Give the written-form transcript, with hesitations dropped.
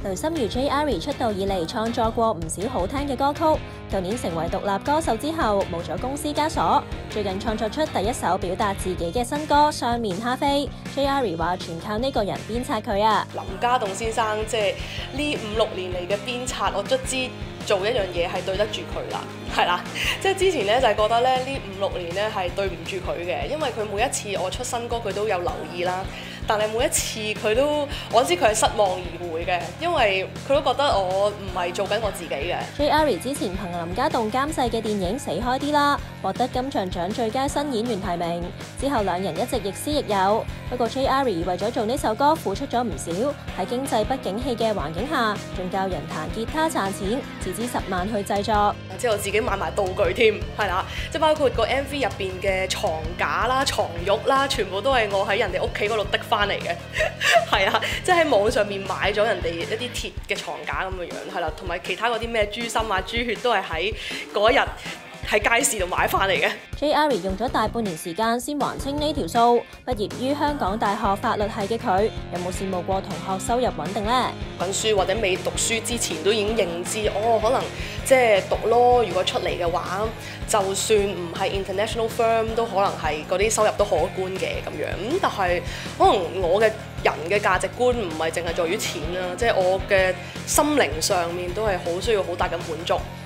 雷心如 J.Arie 出道以嚟創作過唔少好聽嘅歌曲，舊年成為獨立歌手之後，冇咗公司枷鎖，最近創作出第一首表達自己嘅新歌《雙面咖啡》。J.Arie 話全靠呢個人鞭策佢啊！ 林家棟先生即係呢5-6年嚟嘅鞭策，我卒之做一樣嘢係對得住佢啦，係啦，即係之前咧就係覺得咧呢5-6年咧係對唔住佢嘅，因為佢每一次我出新歌佢都有留意啦。但係每一次我知佢係失望而回嘅，因為佢都覺得我唔係做緊我自己嘅。 J.Arie 之前憑林家棟監製嘅電影《死開啲啦》獲得金像獎最佳新演員提名，之後兩人一直亦師亦友。不過 J.Arie 為咗做呢首歌付出咗唔少，喺經濟不景氣嘅環境下，仲教人彈吉他賺錢，自資10萬去製作。 之後自己買埋道具添，係啦，即係包括個 MV 入邊嘅床架啦、床褥啦，全部都係我喺人哋屋企嗰度滴翻嚟嘅，係啊，即係喺網上面買咗人哋一啲鐵嘅床架咁嘅樣，係啦，同埋其他嗰啲咩豬心啊、豬血都係喺嗰日喺街市度買翻嚟嘅。 J.Arie 用咗大半年時間先還清呢條數。畢業於香港大學法律系嘅佢，有冇羨慕過同學收入穩定呢？ 揾書或者未讀書之前都已經認知，可能即係讀咯。如果出嚟嘅話，就算唔係 international firm，都可能係嗰啲收入都可觀嘅咁樣。咁但係可能我嘅人嘅價值觀唔係淨係在於錢啦，即係我嘅心靈上面都係好需要好大嘅滿足。